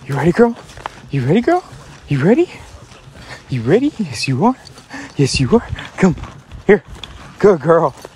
You ready, girl? You ready, girl? You ready? You ready? Yes, you are. Yes, you are. Come here. Good girl.